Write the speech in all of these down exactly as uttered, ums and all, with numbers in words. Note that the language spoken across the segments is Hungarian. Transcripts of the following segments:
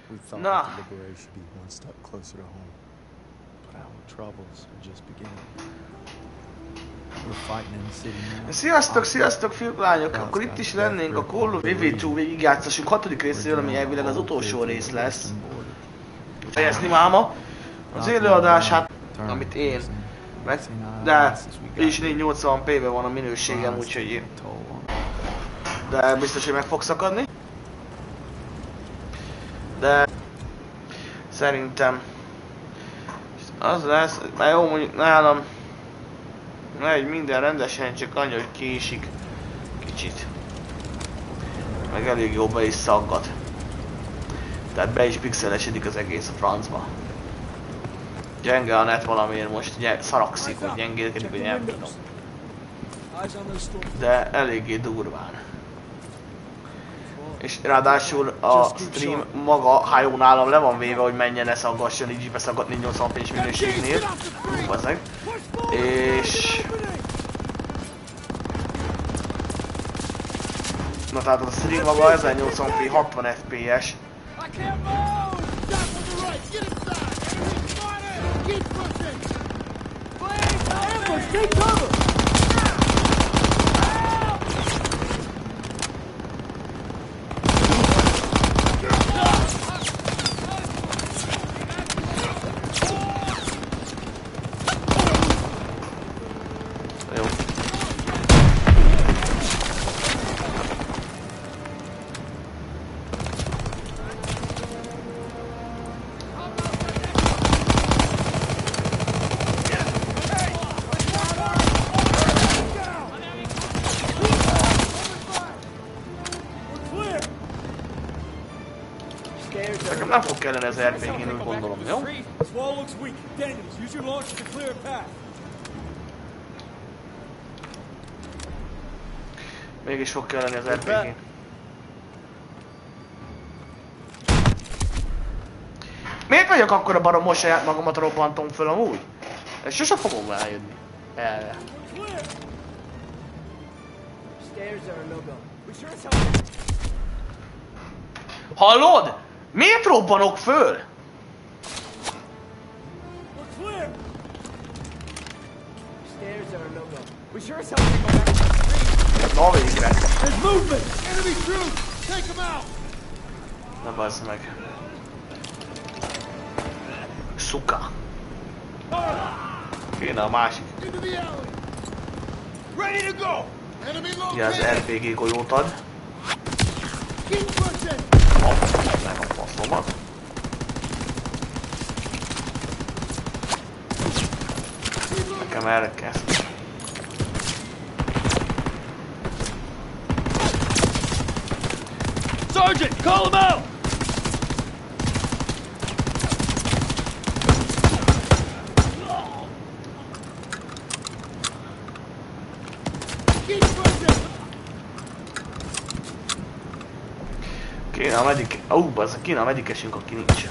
We thought Na. that the liberation should be one step closer to home. But our troubles are just beginning. We're fighting in the city now. Sziasztok, sziasztok fiúk, lányok! Akkor itt is lennénk a Call of Duty kettő végigjátszásunk hatodik részéről, ami elvileg az utolsó rész lesz. Fejezni máma. Az élőadását, amit én meg, de is négy nyolcvan pé-be van a minőségem, úgyhogy de biztos, hogy meg fog szakadni. De szerintem az lesz, mert jó, mondjuk nálam megy minden rendesen, csak annyi, hogy késik kicsit. Meg elég jó be is szaggat. Tehát be is pixelesedik az egész a francba. Gyenge a net valamiért most, ugye szarakszik, hogy gyengélkedik, hogy nem tudom. De eléggé durván. És ráadásul a stream maga, ha jó nálam le van véve, hogy menjen, ne szaggasson, így is beszaggatni nyolcvan pé-s minőségnél. Bazzeg. És... Na tehát a stream maga ezernyolcvan pé hatvan ef pé es. Nekem nem fog kellene az er pé gén, úgy gondolom, jó? Mégis fog kellene az er pé gén. Miért vagyok akkor a barom, most saját magamat robbantom föl amúgy? Ezt sose fogom rájönni. Erre. Hallod? Miért robbanok föl? Na végre. Na bazd meg. Szuka. Kéne a másik. Ugye az er pé gé golyót ad. Meg a faszomat. Nekem erre kell. Sergeant, call him out! Kéne a medik... Ó, uh, bazzak, kéne a medikesünk, aki nincs.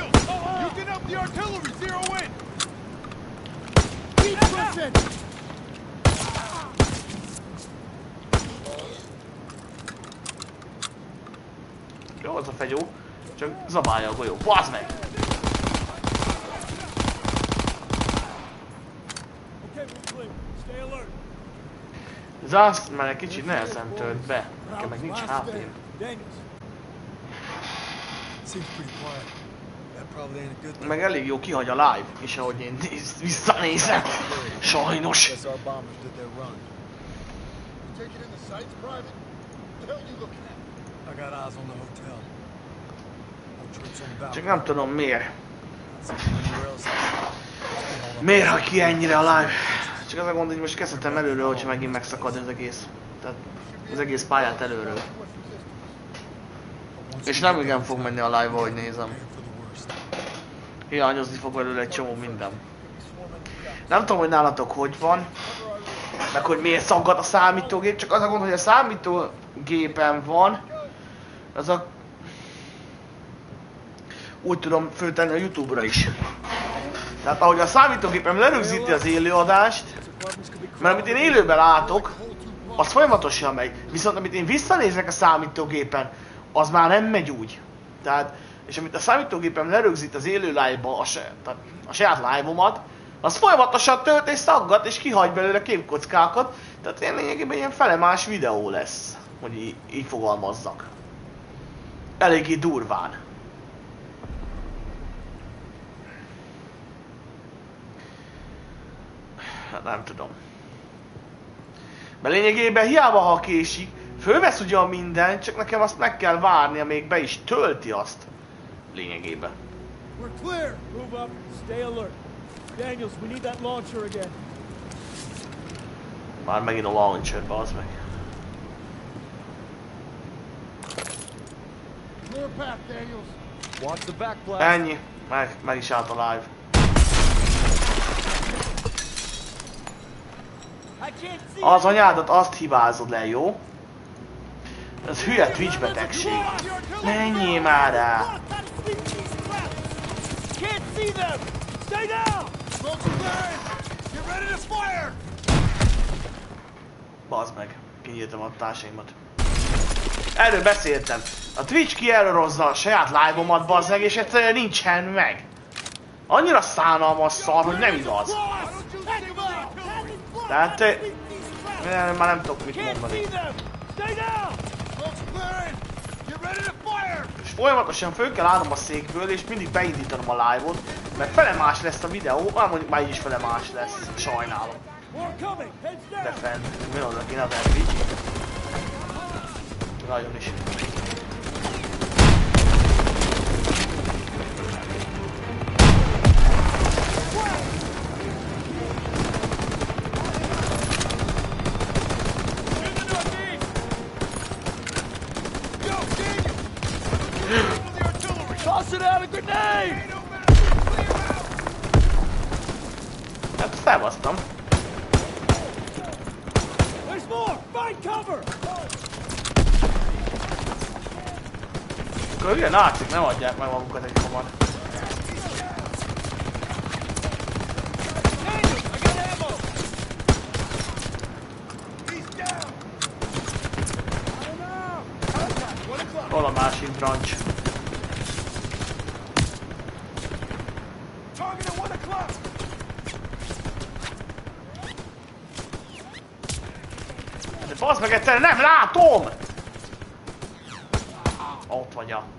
Jó az a fegyó, csak zabálja a golyó. Bazd meg! Zaszt már egy kicsit nehezen tölt be, nekem meg nincs há pém. Meg elég jó kihagy a live, és ahogy én visszanézem, sajnos. Csak nem tudom miért. Miért hagy ki ennyire a live? Csak az a gond, hogy most kezdhetem előről, hogyha megint megszakad az egész. Tehát az egész pályát előről. És nem igen fog menni a live, ahogy nézem. Hiányozni fog belőle egy csomó minden. Nem tudom, hogy nálatok hogy van. Meg hogy miért szaggat a számítógép, csak az a gond, hogy a számítógépen van. Az a... Úgy tudom föltenni a YouTube-ra is. Tehát ahogy a számítógépem lerögzíti az élőadást, mert amit én élőben látok, az folyamatosan megy. Viszont amit én visszanézek a számítógépen, az már nem megy úgy. Tehát és amit a számítógépem lerögzít az élő live-ba, a, a saját live-omat, az folyamatosan tölt és szaggat, és kihagy belőle képkockákat, tehát ilyen lényegében ilyen felemás videó lesz, hogy így, így fogalmazzak. Eléggé durván. Hát nem tudom. Mert lényegében hiába ha késik, fölvesz ugyan minden, csak nekem azt meg kell várnia, még be is tölti azt. Lényegében. We're clear. Move up. Stay alert. Daniels, we need that launcher again. Már megint a launcher, bazd meg. Clear path, Daniels. Watch the back blast. Ennyi. Meg, meg is állt a live. Az anyádat azt hibázod le, jó? Ez hülye Twitch betegség. Menjél már rá! Bazd meg, kinyíltam a társaimat. Erről beszéltem. A Twitch kierrorozza a saját live-omat, bazd meg, és egyszerűen nincsen meg. Annyira szánalmas szar, hogy nem igaz. Tehát... Nem, már nem tudok mit mondani. És folyamatosan föl kell állnom a székből, és mindig beindítanom a live-ot, mert felemás lesz a videó, ah, mondjuk már így is felemás lesz, sajnálom. De fenn, mi oda kéne az er pé gé? Nagyon is. Tossing out a grenade! Hát szevasztam. There's more! Find cover! Akkor ugye nácik nem adják meg magukat egy hamar. Hol a másik brancs? De bazd meg egyszerűen nem látom! Ott vagy a...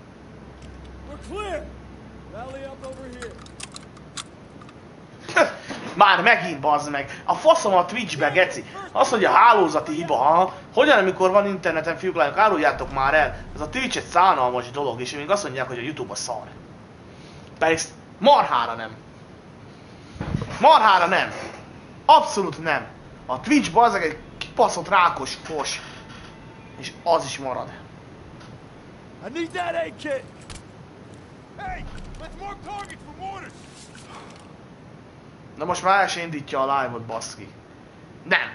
Már megint bazd meg! A faszom a Twitchbe, geci! Az, hogy a hálózati hiba, ha? Hogyan, amikor van interneten, fiúk, lányok, áruljátok már el! Ez a Twitch egy szánalmas dolog, és még azt mondják, hogy a YouTube a szar. Pedig marhára nem. Marhára nem. Abszolút nem. A Twitch bazd meg egy kipaszott rákos fos. És az is marad. I need that aid kit. Hey, let's mark targets for mortars. Na most már el se indítja a live-ot, baszki. Nem.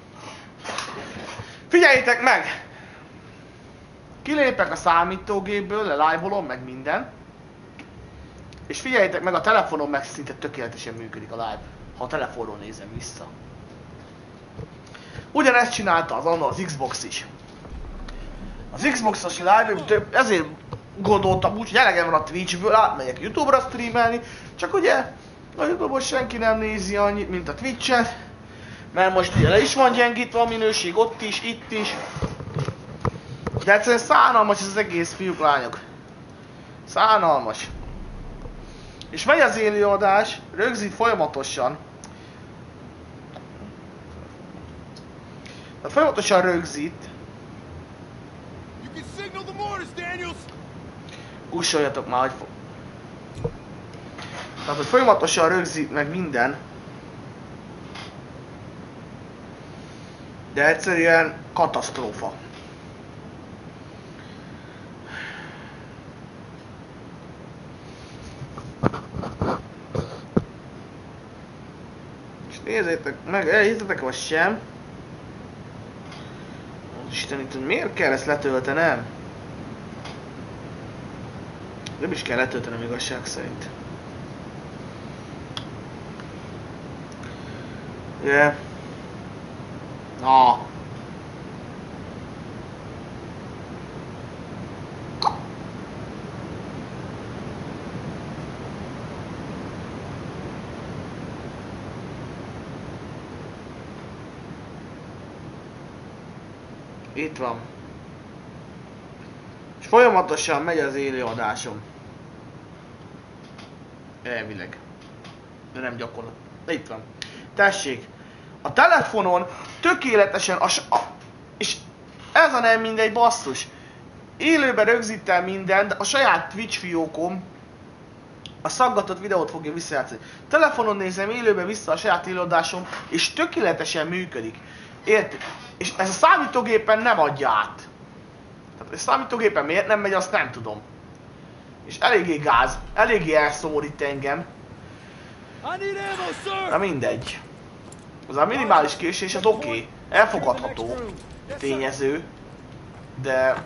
Figyeljétek meg! Kilépek a számítógépből, live-olom, meg minden. És figyeljétek meg, a telefonon meg szinte tökéletesen működik a live, ha a telefonról nézem vissza. Ugyanezt csinálta az anno az Xbox is. Az Xbox-os live, ezért gondoltam úgy, hogy elegem van a Twitchből, átmegyek YouTube-ra streamelni, csak ugye a YouTube-on senki nem nézi annyit, mint a Twitch-et, mert most ugye le is van gyengítve a minőség, ott is, itt is. De egyszerűen szánalmas ez az egész, fiúk, lányok. Szánalmas. És megy az élőadás, rögzít folyamatosan. Tehát folyamatosan rögzít. Kussoljatok már, hogy fog. Tehát, hogy folyamatosan rögzít meg minden. De egyszerűen katasztrófa. És nézzétek meg, elhitetek vagy sem. Isten, itt miért kell ezt letöltenem? Nem is kell letöltenem igazság szerint. Ugye? Yeah. Na. Itt van. És folyamatosan megy az élő adásom. Elvileg. De nem gyakorlat. De itt van. Tessék. A telefonon tökéletesen a, a és ez a nem mindegy basszus. Élőben rögzítem mindent, a saját Twitch fiókom a szaggatott videót fogja visszajátszani. Telefonon nézem élőben vissza a saját élőadásom, és tökéletesen működik. Érted? És ez a számítógépen nem adja át. Tehát a számítógépen miért nem megy, azt nem tudom. És eléggé gáz, eléggé elszórít engem. Na mindegy. Az a minimális késés az oké, okay. Elfogadható tényező, de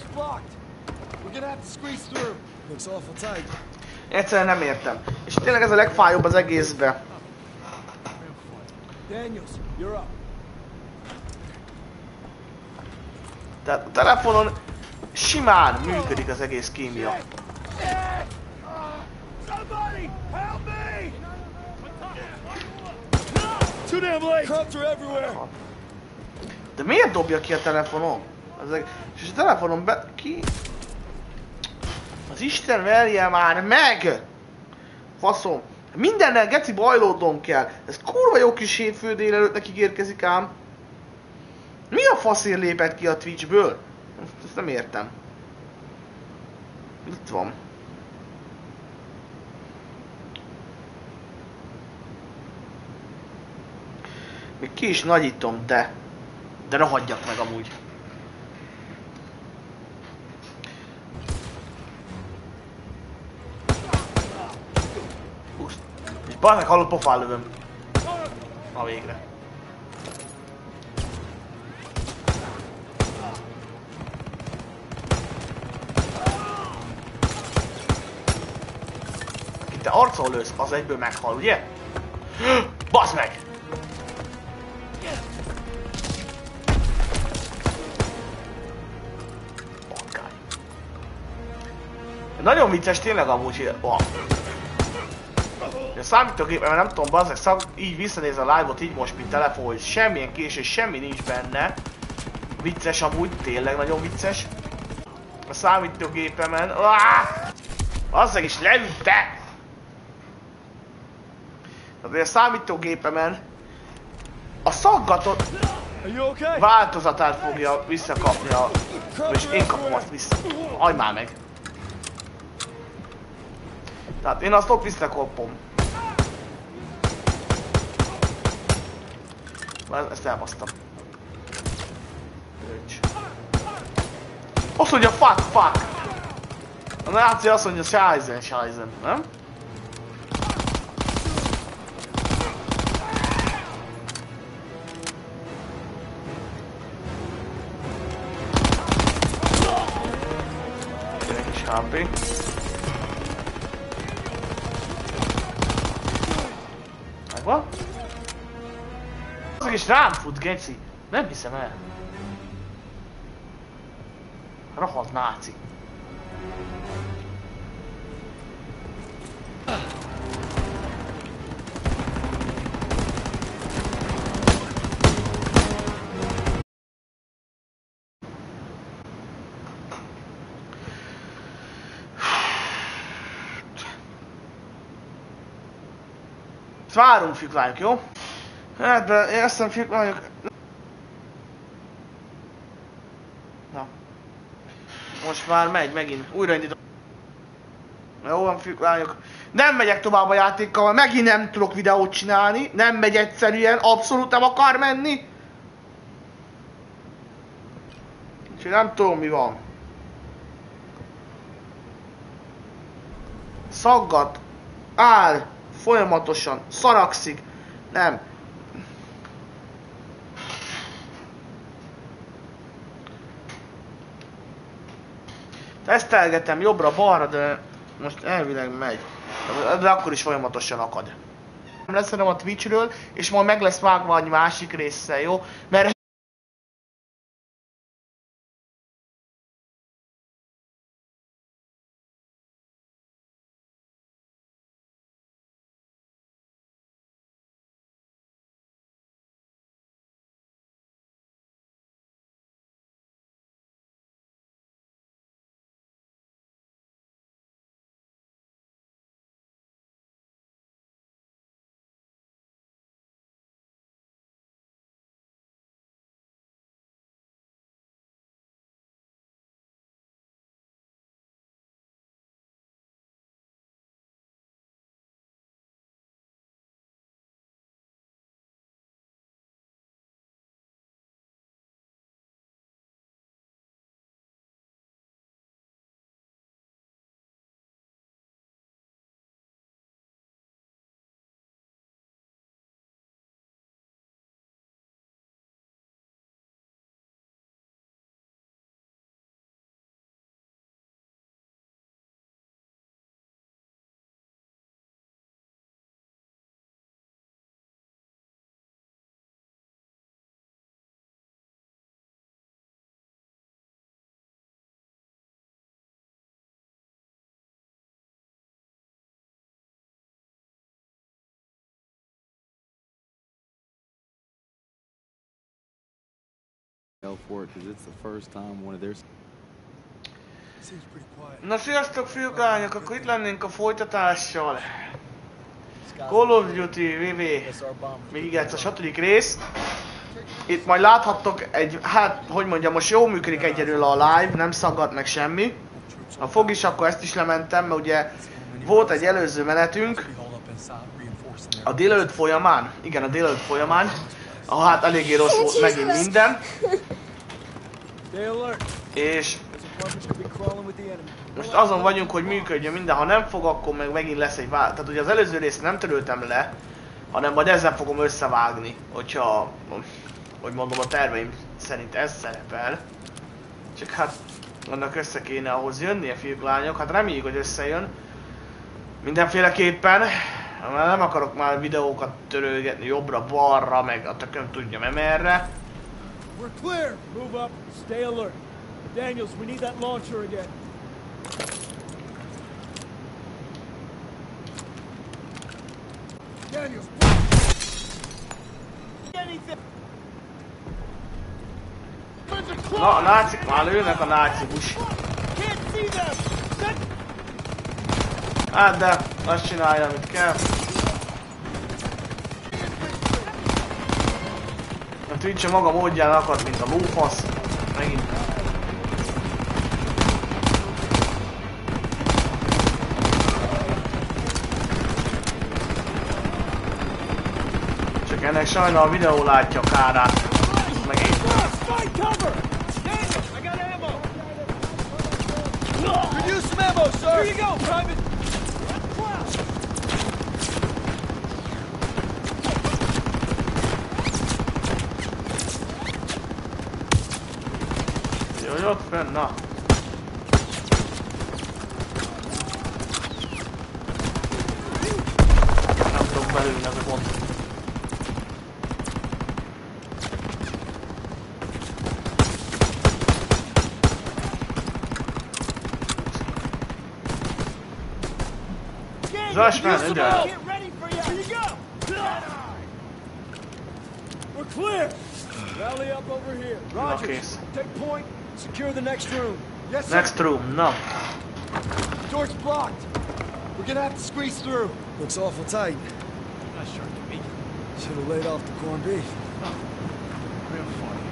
egyszerűen nem értem. És tényleg ez a legfájóbb az egészbe. Tehát a telefonon simán működik az egész kémia. De miért dobja ki a telefonom? Ezek... És a telefonon be... ki? Az Isten verje már meg! Faszom! Mindennel geci bajlódnom kell. Ez kurva jó kis hétfő délelőtt nekik érkezik ám. Mi a faszért lépett ki a Twitchből? Ezt nem értem. Itt van. Még ki is nagyítom, de... De rohadjak meg amúgy. Húsz. És balnak hallott pofán lövöm. Na végre. Aki te arcol lősz, az egyből meghal, ugye? Baszd meg! Nagyon vicces tényleg amúgy, oh. A számítógépen, nem tudom, bazzeg, szak, így visszanéz a live-ot, így most, mint telefon, hogy semmilyen késés, semmi nincs benne. Vicces amúgy, tényleg nagyon vicces. A számítógépemen, bazzeg is leütte! Tehát a számítógépemen a szaggatott változatát fogja visszakapni a... És én kapom azt vissza. Hagyd már meg! Tehát én azt ott visszakopom. Ezt elbasztam. Azt mondja fuck, fuck! A náci azt mondja scheißen, scheißen, nem? Egy kis há pé. Megvan? Az is rám fut, geci. Nem hiszem el. Rohadt náci. Várunk, fiúklányok, jó? Hát, de én azt hiszem, fiúklányok... Na. Most már megy megint. Újraindítom. Jó van, fiúklányok. Nem megyek tovább a játékkal, megint nem tudok videót csinálni. Nem megy egyszerűen, abszolút nem akar menni. Úgyhogy nem tudom, mi van. Szaggat. Áll. Folyamatosan. Szarakszik. Nem. Tesztelgetem jobbra-balra, de most elvileg megy. De akkor is folyamatosan akad. Nem leszedem a Twitchről, és majd meg lesz vágva egy másik résszel, jó? Mert hell for it, because it's the first time one of their... Seems pretty quiet. Na sziasztok fiúk, lányok, akkor itt lennénk a folytatással. Call of Duty vé vé, még ez a hatodik rész. Itt majd láthattok egy, hát hogy mondjam, most jól működik egyedül a live, nem szagad meg semmi. Ha fog is, akkor ezt is lementem, mert ugye volt egy előző menetünk a délelőtt folyamán, igen a délelőtt folyamán, ahol hát eléggé rossz volt megint minden. És most azon vagyunk, hogy működjön minden, ha nem fog, akkor meg megint lesz egy vág. Tehát ugye az előző részt nem töröltem le, hanem majd ezzel fogom összevágni, hogyha, hogy mondom, a terveim szerint ez szerepel. Csak hát annak össze kéne ahhoz jönnie, fiúk, lányok, hát reméljük, hogy összejön. Mindenféleképpen, mert nem akarok már videókat törölgetni jobbra-balra, meg a tököm tudja nem erre. We're clear. Move up. Stay alert. Daniels, we need that launcher again. Daniels. Anything. Na, a nácik már lőnek a nácikus. Can't see them. Hát de, azt csinálja, amit kell. A Twitch maga módján akad, mint a lófasz. Megint. Csak ennek sajnál a videó látja a kárát. Megint. Could use some ammo, sir. Here you go, Private. Jó, ott fenn, na. Nem tudok belülni, ez a gond. Rushman, in there. Get ready for you. Here you go. We're clear. Rally up over here. Roger. Okay. Take point. Secure the next room. Yes, sir. Next room, no. Door's blocked. We're gonna have to squeeze through. Looks awful tight. Not sure it can be. Should have laid off the corned beef. Oh, real funny.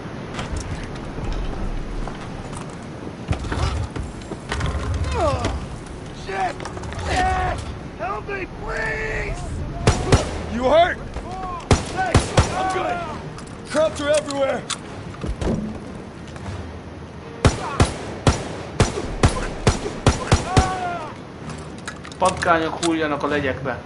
Oh, shit! Shit! Help me, please! You hurt? Thanks. I'm good. Crops are everywhere. Patkányok hulljanak a legyekbe.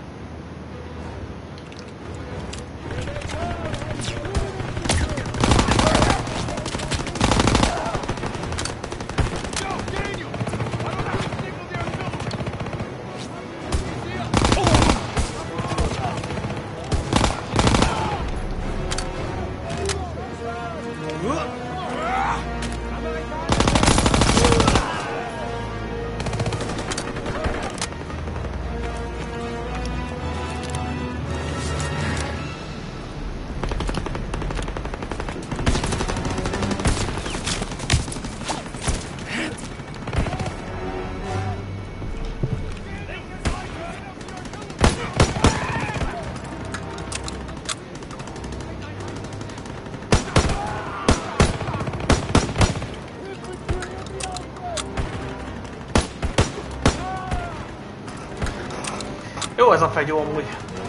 Jó ez a fegyó amúgy.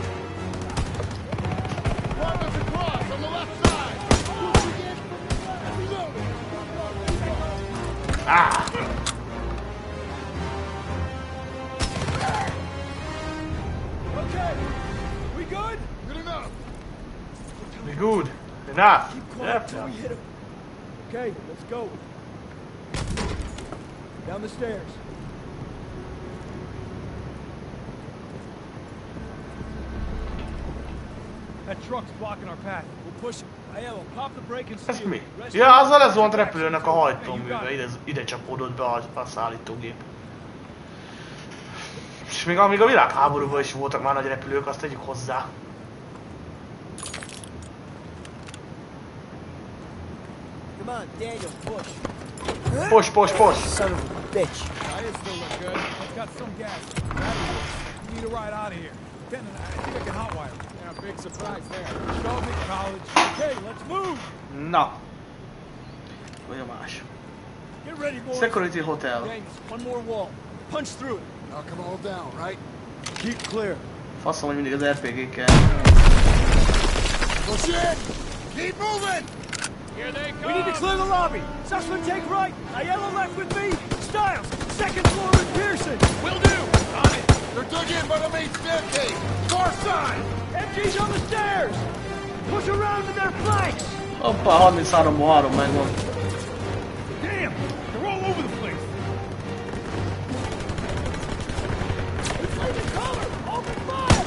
Ah! Okay. We good? Good enough. We good. Enough. Keep quiet Yep. till we hit him. Okay, let's go. Down the stairs. That truck's blocking our path. We'll push him. Aiello, pop the brake and Ez steer. mi? Rest Ja, of- azzal ez volt repülőnek a hajtóműve, ide, ide csapódott be a, a szállítógép. És még amíg a világháborúban is voltak már nagy repülők, azt tegyük hozzá. on, Daniel, push. Push, push, push. Son of a bitch. Tires still look good. I've got some gas. We need a ride out of here. Lieutenant, I think I can hotwire. Yeah, big surprise there. Show me college. Okay, let's move. Na. Vagy a más. Get ready, boys. Security Hotel. James, one more wall. Punch through it. Knock them all down, right? Keep clear. Faszom, hogy mindig az er pé gé-kkel. Push in! Keep moving! Here they come. We need to clear the lobby. Sussman, take right. Aiello left with me. Styles, second floor with Pearson. Will do. On it. They're dug in by the main staircase. Far side. M G's on the stairs. Push around to their flanks. Hoppá, harminchárom három megvan. Damn, they're all over the place. It's taking cover. Open fire.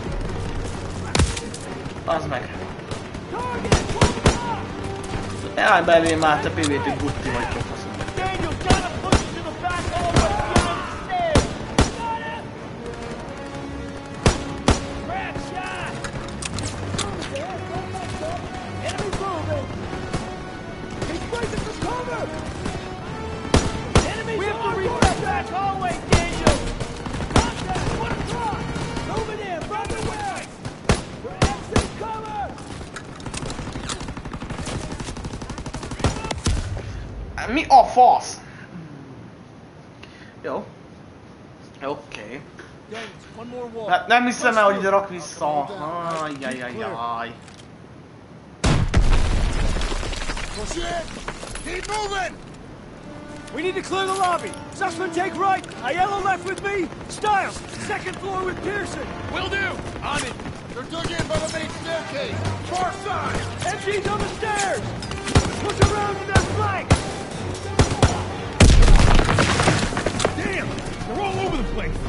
Az meg. Target, twelve o'clock. Jaj, belé már, te pé vé té gutti vagy, faszom. Daniel, gotta push to the back hallway. Get upstairs. Got it. Crack shot. Enemy moving. He's breaking for cover. Enemies we have to reach that back hallway, Daniel. Contact, one o'clock. Moving in, from the west. For exit cover. Mi a fasz? Jó. Oké. James, one more wall. Hát nem hiszem el, hogy ide rak vissza. Ajjajajaj. Push in. Keep moving. We need to clear the lobby. Sussman, take right. Aiello left with me. Styles, second floor with Pearson. Will do. On it. They're dug in by the main staircase. Far side. M G's on the stairs. Push around to their flank. Damn, they're all over the place.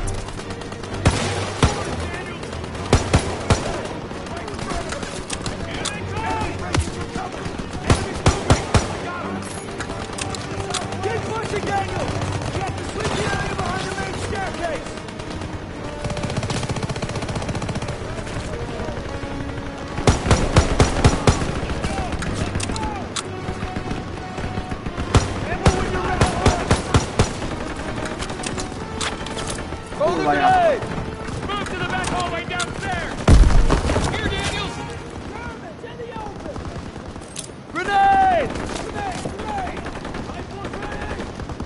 Keep pushing, Daniel. Get the sleepy area behind the main staircase. Ammo when you're ready. Throw the grenade. Move to the back hallway downstairs. Here, Daniels. Germans in the open. Grenade. Grenade, grenade. Rifle grenade.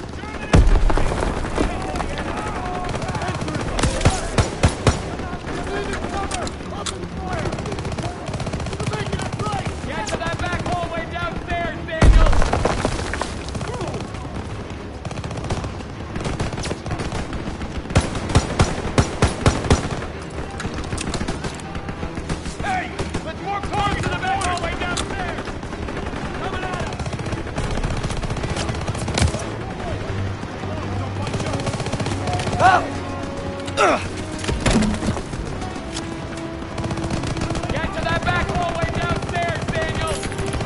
Get to that back hallway downstairs, Daniels. Hey, let's more cars to the back hallway downstairs. Coming at us. Up. Get to that back hallway downstairs, Daniels.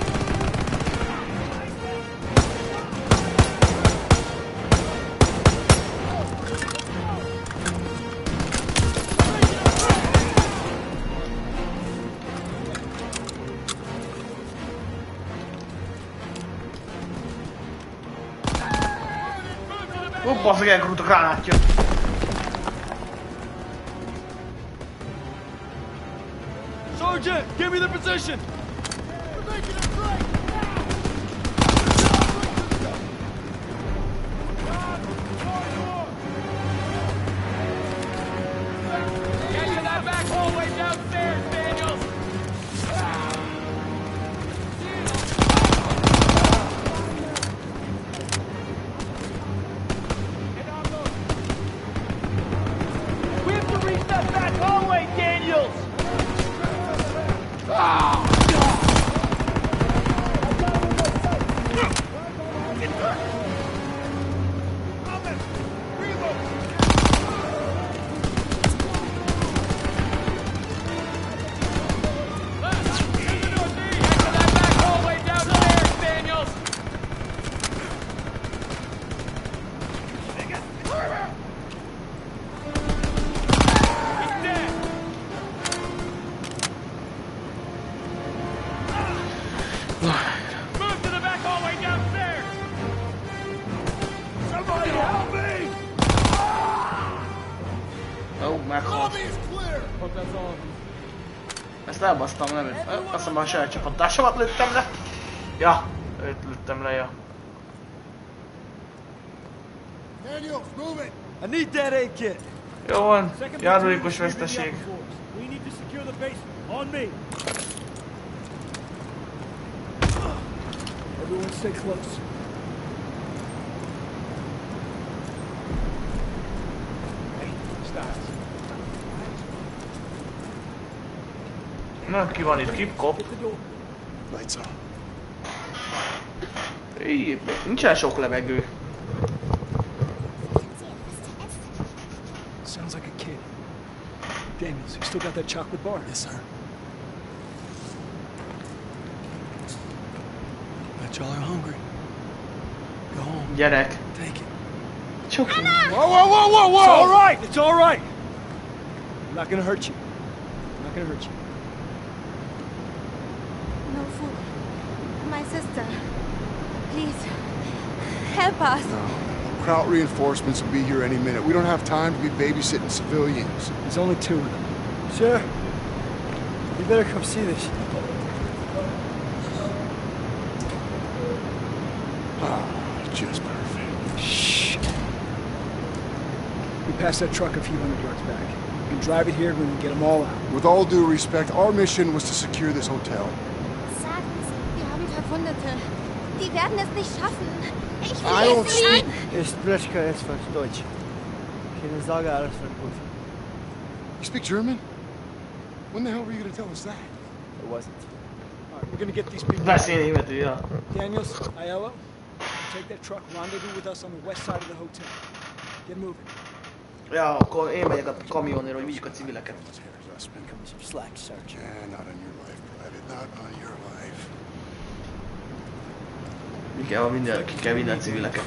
Ó, basszeg, elkerült a gránátja. Sergeant, give me the position. Get to that back hallway downstairs, Daniels. We have to reach that back hallway, Daniels. meghalt. Hope that's all of them. Ezt elbasztam, nem őt. Azt hiszem a saját csapattársamat lőttem le. Ja, őt lőttem le, ja. Daniels, move it! I need that aid kit! Jó van, járulékos veszteség. We need to secure the base. On me. Everyone stay close. Hey, Styles. Na, ki van itt? Kipkop. Lights on. Így, nincsen sok levegő. Sounds like a kid. Daniels, you still got that chocolate bar? Yes, sir. Bet y'all are hungry. Go home. Gyerek. Take it. Csak Whoa, whoa, whoa, whoa, whoa! It's all right. It's all right. I'm not gonna hurt you. I'm not gonna hurt you. No food. My sister. Please. Help us. No. Kraut reinforcements will be here any minute. We don't have time to be babysitting civilians. There's only two of them. Sure. You better come see this. Oh, just perfect. Shh. We passed that truck a few hundred yards back. You can drive it here when we get them all out. With all due respect, our mission was to secure this hotel. Sagen Sie, wir haben Verwundete. Die werden es nicht schaffen. Ich I will don't es speak. nicht. Ich spreche kein Deutsch. Keine Sorge, alles wird gut. You speak German? When the hell were you gonna tell us that? It wasn't. All right, we're gonna get these people. beszélni németül, ja. Daniels, Aiello, take that truck, rendezvous with us on the west side of the hotel. Get moving. Ja, akkor én megyek a kamionért, hogy vigyük a civileket. Come some slack, Sergeant. Yeah, not on your life, Private. Not on your life. Mi kell vinni, ki kell vinni a civileket.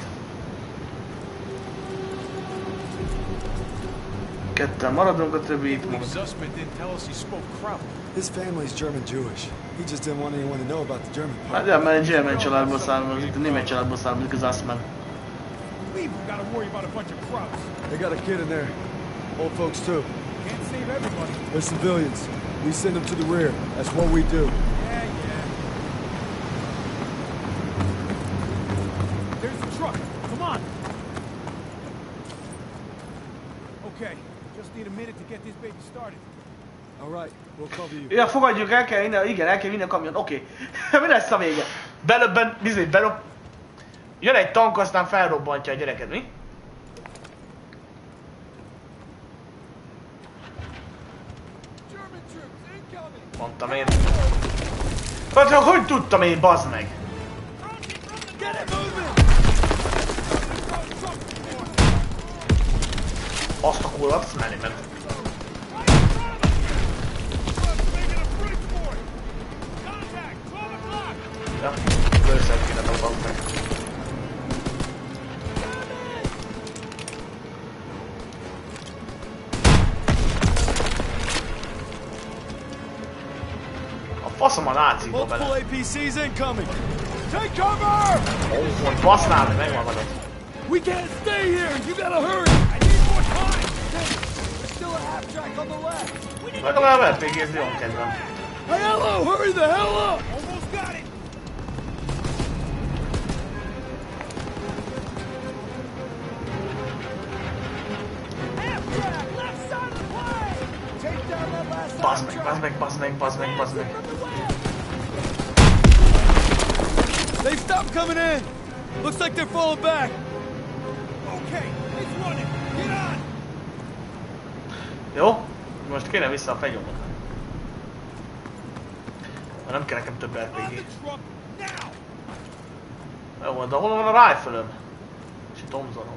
Ketten maradunk, a többi itt marad. Suspect didn't tell us he spoke Kraut. His family's German-Jewish. He just didn't want anyone to know about the German part. Hát ja, mert egy German családból származik, a német családból származik az Assman. We've got to worry about a bunch of Krauts. They got a kid in there. Old folks, too. Can't save everybody. They're civilians. We send them to the rear. That's what we do. Yeah, yeah. There's the truck. Come on. Okay, just need a minute to get this baby started. All right, we'll cover you. Ja, fogadjuk, el kell vinni, igen, el kell vinni a kamion, oké. Okay. Mi lesz a vége? Belöbben, bizony, belob... Jön egy tank, aztán felrobbantja a gyereket, mi? Mondtam én. Hát, hogy tudtam én, bazd meg? Azt a kurvat, menni ment. Ja, lőszer kéne dobban meg. A faszom a náciba bele. Multiple A P Cs incoming. Take cover! Ó, hogy basznál, hogy megvan magad. We can't stay here. You gotta hurry. I need more time. There's still a half track on the left. Legalább er pé gézni van kedvem. Hey, hello! Hurry the hell up! Almost got it. Bazd meg, bazd meg, bazd meg, bazd meg, bazd meg. They stopped coming in. Looks like they're falling back. Okay, it's running. Get on. Jó? Most kéne vissza a fegyomot. Mert nem kell nekem több er pé On gé. the truck now. Jó, de hol van a rifle-öm? És a Thompsonom.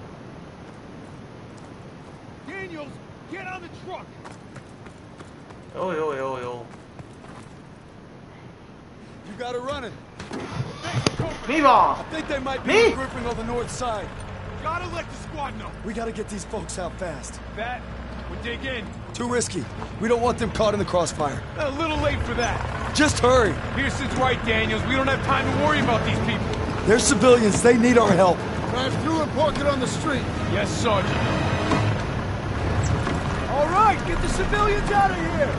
Daniels, get on the truck. Jó, jó, jó, jó. You got it running. Mi van? I think they might be Me? regrouping on the north side. Gotta let the squad know. We gotta get these folks out fast. That, we'll dig in. Too risky. We don't want them caught in the crossfire. A little late for that. Just hurry. Pearson's right, Daniels. We don't have time to worry about these people. They're civilians. They need our help. Drive through and park it on the street. Yes, Sergeant. All civilians out of here!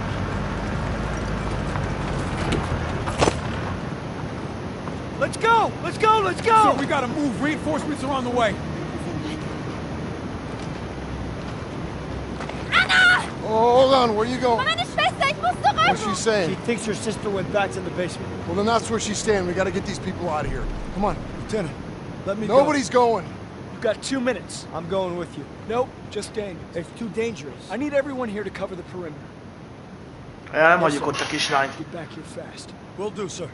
Let's go! Let's go! Let's go! So we gotta move. Reinforcements are on the way. Anna! Oh, hold on. Where you going? Meine Schwester, ich muss zurück! What's she saying? She thinks her sister went back to the basement. Well, then that's where she's staying. We gotta get these people out of here. Come on. Lieutenant, let me Nobody's go. going. You've got two minutes. I'm going with you. Nope, just dangerous. It's too dangerous. I need everyone here to cover the perimeter. Ja, nem hagyjuk ott a kislányt. Get back here fast. Will do, sir.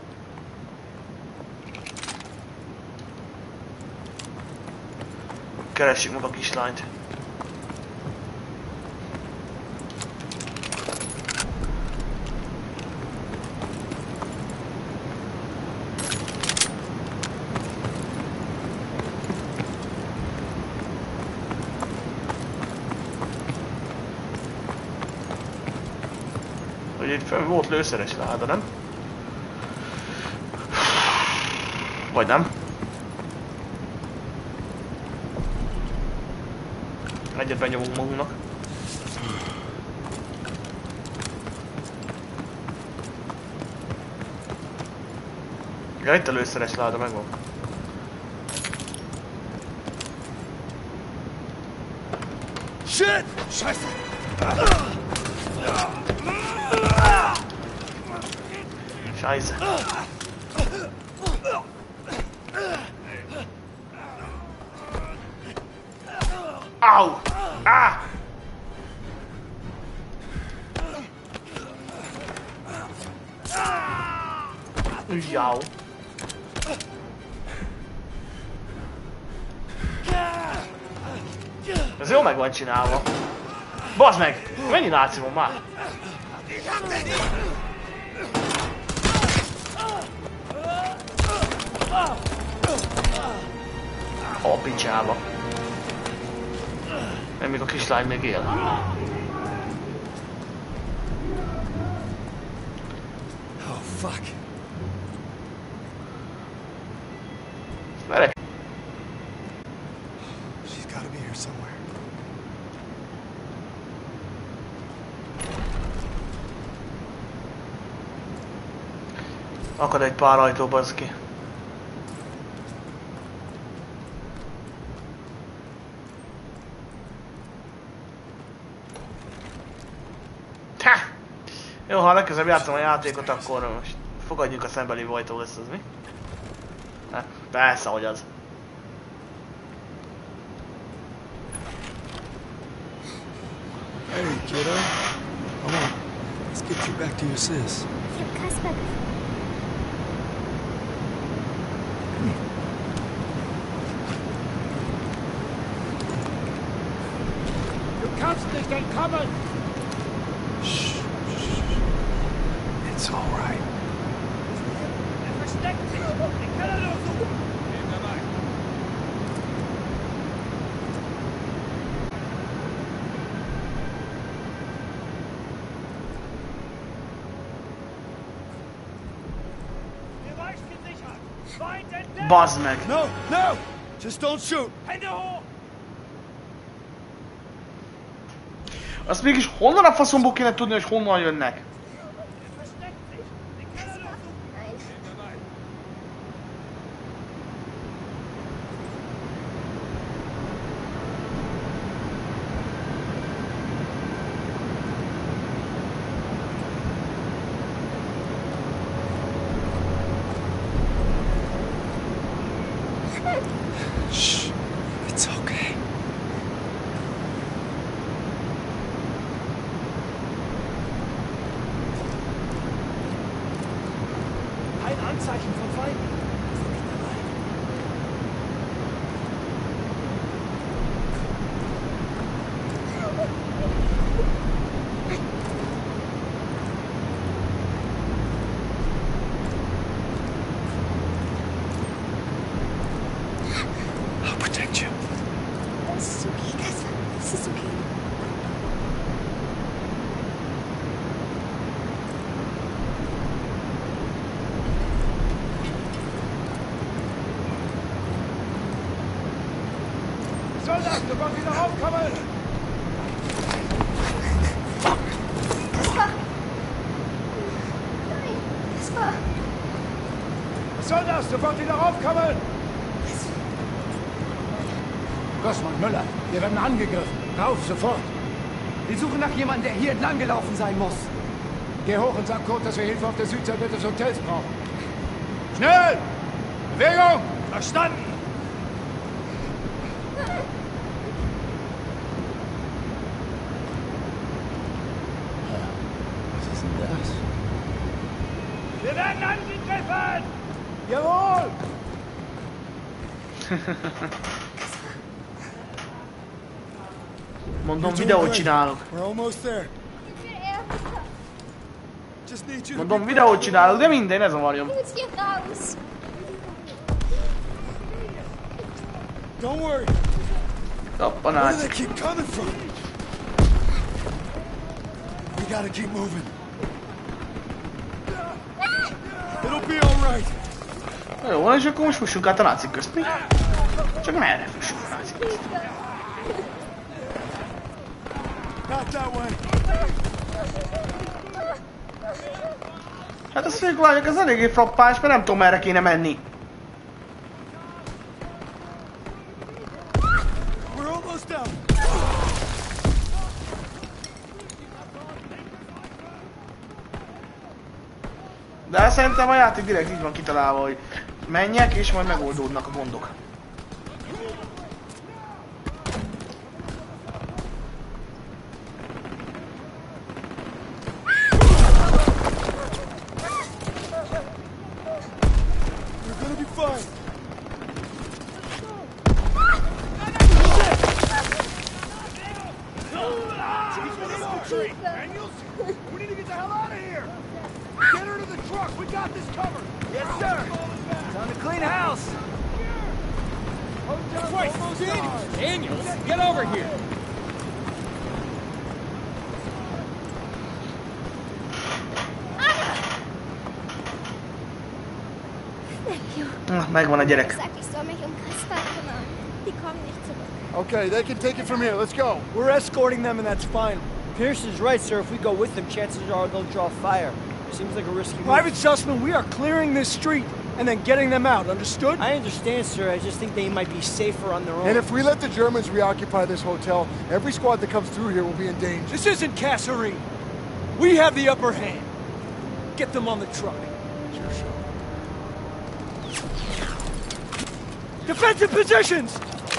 Keressük meg a kislányt. Ugye itt fönn volt lőszeres láda, nem? Vagy nem? Egyet benyomunk magunknak. Ja, itt a lőszeres láda megvan. Shit! Scheiße! Scheiße. Au! Ah! Jau. Ez jó meg van csinálva. Bazd meg! Mennyi náci van már? A picsába. Nem, még a kislány még él. Oh, fuck. Merek. She's gotta be here somewhere. Akad egy pár ajtó, bazd ki. Ha! Jó, ha legközelebb játszom a játékot, akkor most fogadjuk a szembelévő ajtó lesz az, mi? Hát, persze, hogy az. Hey, kiddo. Come on. Let's get you back to your sis. Ich hab Kasper gefunden. Du kannst nicht entkommen! Shh. Shh. It's all right. Er versteckt sich! Den kann er nur suchen! Nehmen wir mal. Bereich gesichert! Feind entdeckt! Bazd meg! No, no! Just don't shoot! Hände hoch! Azt mégis honnan a faszomból kéne tudni, hogy honnan jönnek? Er versteckt sich! Den kann er nur suchen! Nein. Nehmen wir mal. Shh. It's okay. Ein Anzeichen von Feinden. I'll protect you. Es ist okay, Kasper. Es ist okay. Soldat, du kannst wieder rauskommen! wieder raufkommen! Grossmann, Müller, wir werden angegriffen. Rauf, sofort. Wir suchen nach jemandem, der hier entlang gelaufen sein muss. Geh hoch und sag Kurt, dass wir Hilfe auf der Südseite des Hotels brauchen. Schnell! Bewegung! Verstanden! Was ist denn das? Wir werden angegriffen! Jawohl! Mondom, videót csinálok. We're almost there. Just need you to Mondom, videót csinálok, de minden, ne zavarjon. Jetzt hier raus. Don't worry. Kappa, Where do they náci. keep coming from? We gotta keep moving. It'll be all right. Na jó, és akkor most fussunk át a nácik közt, mi? Csak merre fussunk a nácik közt? Not that way. Hát azt mondjuk, lányok, ez eléggé frappáns, mert nem tudom, merre kéne menni. We're almost down. De szerintem a játék direkt így van kitalálva, hogy menjek, és majd megoldódnak a gondok. We're gonna be fine. Daniels, we need to get the hell out of here. Get her to the truck. We got this covered. Yes, sir. Time to clean house. Wait, Daniels! Daniels, get over here! Thank you. Na, megvan a gyerek. Sag, ich soll mich um Kaspar kümmern. Die kommen nicht zurück. Okay, they can take it from here. Let's go. We're escorting them, and that's fine. Pierce is right, sir. If we go with them, chances are they'll draw fire. Seems like a risky move. Private Sussman, we are clearing this street and then getting them out. Understood? I understand, sir. I just think they might be safer on their own. And if we let the Germans reoccupy this hotel, every squad that comes through here will be in danger. This isn't Kasserine. We have the upper hand. Get them on the truck. Sure, sure. Defensive positions!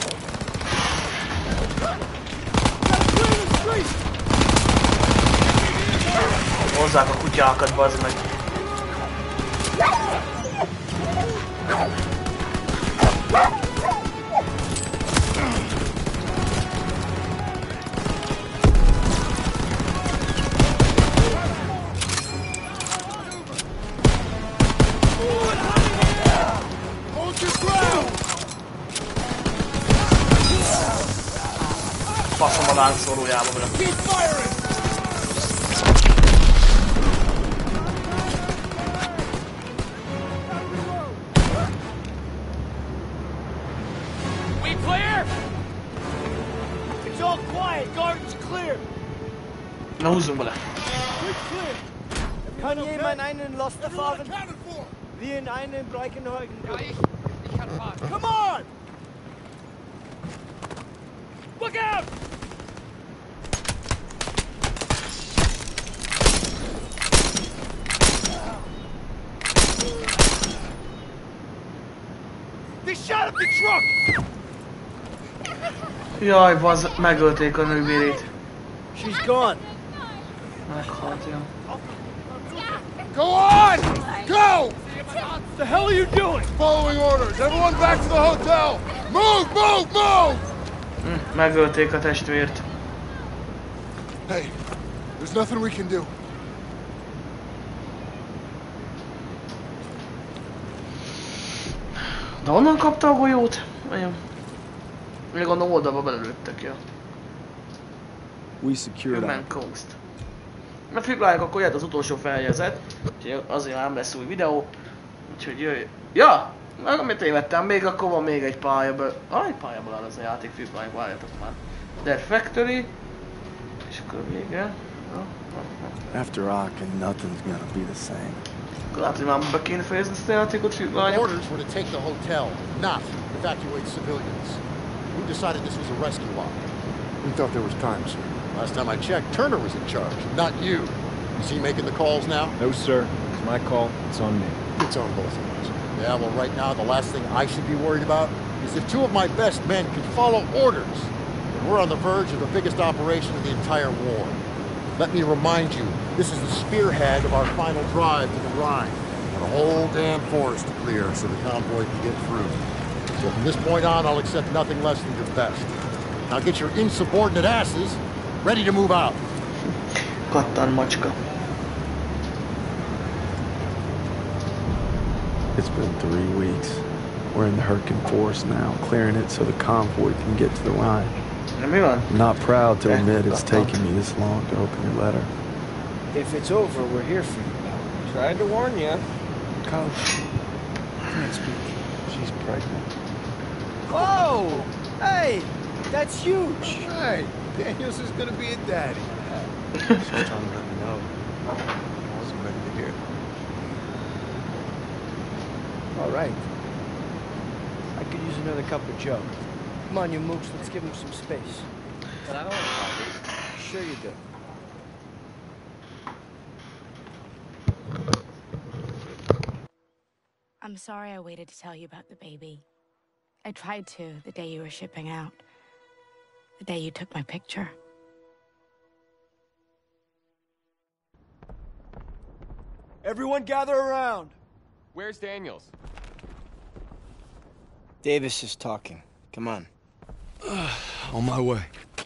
Gotta clear the street! Hozzák a kutyákat, bazd meg. Hold your ground! Faszom a láncszórójába vele. Keep firing! We clear? It's all quiet. Garden's clear. Na húzzunk bele. We're clear! Kann jemand einen Loster Everyone fahren? accounted for! Wie in einen Breckenhagen. Ja, ich, ich kann fahren. Come on! Look out! They shot up the truck! Jaj, bazd, megölték a nővérét. She's gone. Meghalt, ja. Go on! Go! What the hell are you doing? Following orders. Everyone back to the hotel. Move, move, move! Hm, megölték a testvért. Hey, there's nothing we can do. De honnan kapta a golyót? Vajon? Még gondolom oldalba belelőttek, ja. We secured Human our Coast. Na figuráljuk, akkor jött az utolsó feljegyzet. Úgyhogy azért nem lesz új videó. Úgyhogy jöjj. Ja! Meg amit tévedtem, még akkor van még egy pályaből. Ah, egy pályaből áll ez a játék, figuráljuk, várjatok már. Dead Factory. És akkor vége. After Aachen, nothing's gonna be the same. Lehet, hogy már be kéne fejezni ezt a játékot, lányok. Orders were to take the hotel, not evacuate civilians. Who decided this was a rescue op? We thought there was time, sir. Last time I checked, Turner was in charge, not you. Is he making the calls now? No, sir. It's my call. It's on me. It's on both of us. Yeah, well, right now, the last thing I should be worried about is if two of my best men could follow orders, then we're on the verge of the biggest operation of the entire war. Let me remind you, this is the spearhead of our final drive to the Rhine. Got a whole damn forest to clear so the convoy can get through. So from this point on, I'll accept nothing less than your best. Now get your insubordinate asses ready to move out. Kattan macska. It's been three weeks. We're in the Hurricane Forest now, clearing it so the convoy can get to the Rhine. Mi van? I'm not proud to admit it's taken me this long to open your letter. If it's over, we're here for you. Tried to warn you. Coach, can't speak. She's pregnant. Whoa! Hey! That's huge! Hey, Daniels is gonna be a daddy. She's trying to let me know. I wasn't ready to hear it. All right. I could use another cup of Joe. Come on, you mooks, let's give him some space. But I don't want coffee. Sure you do. I'm sorry I waited to tell you about the baby. I tried to the day you were shipping out. The day you took my picture. Everyone gather around. Where's Daniels? Davis is talking. Come on. On my way.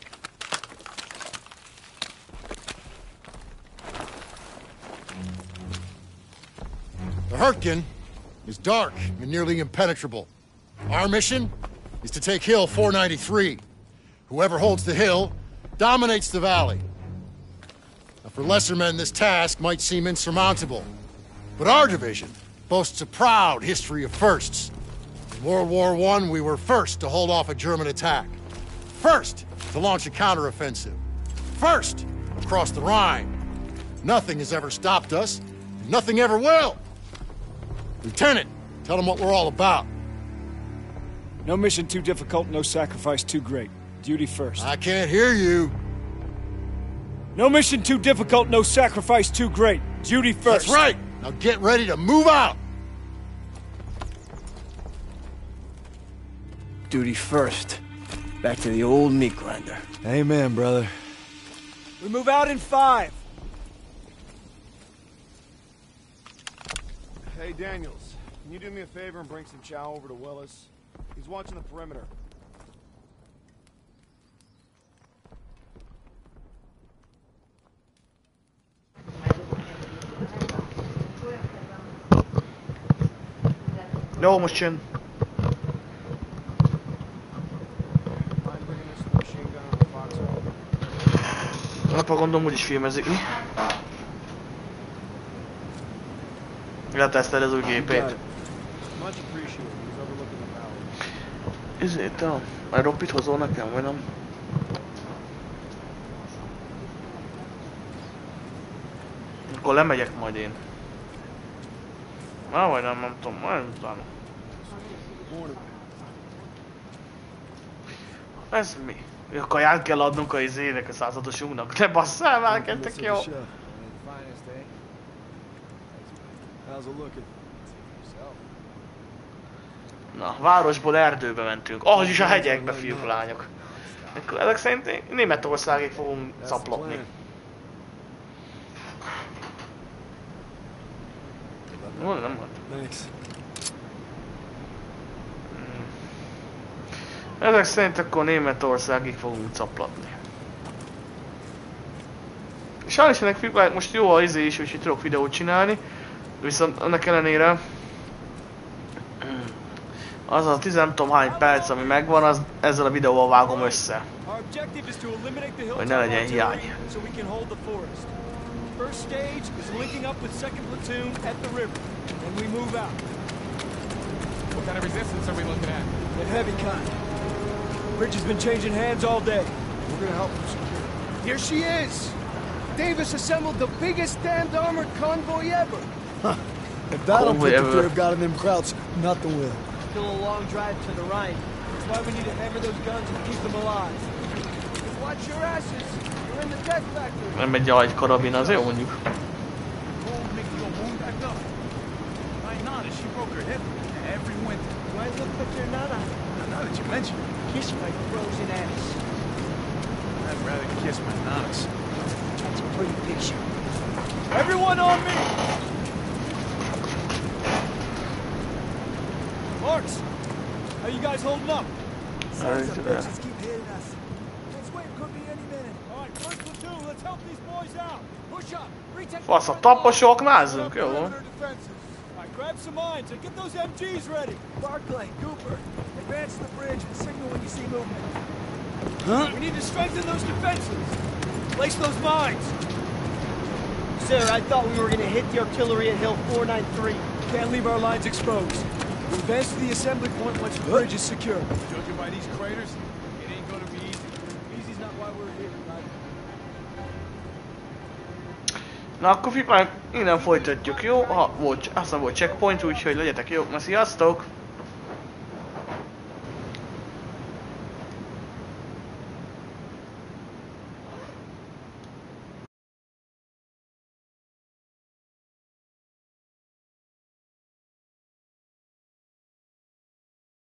The Hurtgen is dark and nearly impenetrable. Our mission is to take Hill four ninety-three. Whoever holds the hill dominates the valley. Now, for lesser men, this task might seem insurmountable. But our division boasts a proud history of firsts. In World War One, we were first to hold off a German attack. First to launch a counteroffensive. First across the Rhine. Nothing has ever stopped us, and nothing ever will. Lieutenant, tell them what we're all about. No mission too difficult, no sacrifice too great. Duty first. I can't hear you. No mission too difficult, no sacrifice too great. Duty first. That's right. Now get ready to move out. Duty first. Back to the old meat grinder. Amen, brother. We move out in five. Hey, Daniels, can you do me a favor and bring some chow over to Willis? He's watching the perimeter. Jó, most jön. Apa gondolom úgyis filmezik, mi? Leteszted az új gépét. Ezért a... Majd Roppit hozol nekem, vagy nem? Akkor lemegyek majd én. Már vagy nem, nem tudom, majd utána. Ez mi? A kaját kell adnunk a izének, a százatosunknak. Ne basszál már, kettek jó! Na, városból erdőbe mentünk. Ahhoz is a hegyekbe, fiúk, lányok. Ezek szerint Németországig fogunk caplogni. Van, nem van. Ezek szerint akkor Németországig fogunk caplatni. Sajnos ennek fiúk, most jó az izé is, úgyhogy tudok videót csinálni. Viszont annak ellenére az a tíz nem tudom hány perc, ami megvan, az ezzel a videóval vágom össze. Hogy ne legyen hiány. First stage is linking up with second platoon at the river, and we move out. What kind of resistance are we looking at? The heavy kind. Bridge has been changing hands all day. We're gonna help them secure it. Here she is! Davis assembled the biggest damned armored convoy ever! Huh. If that'll put the Konvoj fear of God in them krauts, nothing will. Still a long drive to the right. That's why we need to hammer those guns and keep them alive. Just watch your asses. You're in the death factory. Nem egy egy karabin, az jó mondjuk. She broke her hip every winter. Do I look like your nana? Now that you mention it, Kiss my frozen ass. I'd rather kiss my nanas. That's a pretty picture. Everyone on me! Marks, how you guys holding up? Sons of bitches keep hitting us. Let's wait, could be any minute. All right, first platoon, let's help these boys out. Push up. Retake. Fasz, a taposok, názzunk, jó? Grab some mines and get those M Gs ready. Barclay, Cooper, advance to the bridge and signal when you see movement. Huh? We need to strengthen those defenses. Place those mines. Sir, I thought we were going to hit the artillery at Hill four ninety-three. Can't leave our lines exposed. We'll advance to the assembly point once the bridge is secure. Judging by these craters, it ain't gonna be easy. Easy's not why we're here, right? Na akkor Fipán, innen folytatjuk, jó? Ha volt, aztán volt checkpoint, úgyhogy legyetek jók, na sziasztok!